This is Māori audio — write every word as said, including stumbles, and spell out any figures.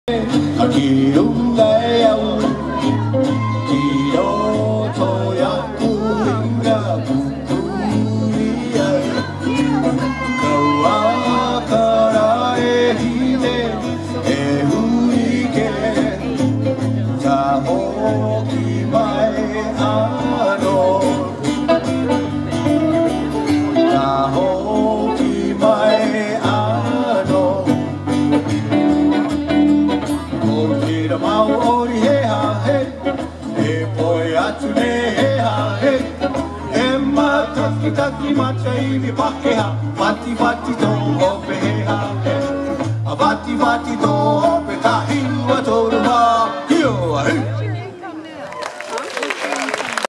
Aki ungai au Ki roto yaku inga pupuri ai Kau akara e hine e hui ke Ta hoki mai ano Ta hoki mai ano Tira mau ori he ha he E poi atu ne he ha he E mataki taki mata iwi pake ha Vati vati tō hope he ha he A vati vati tō hope ka hiwa tō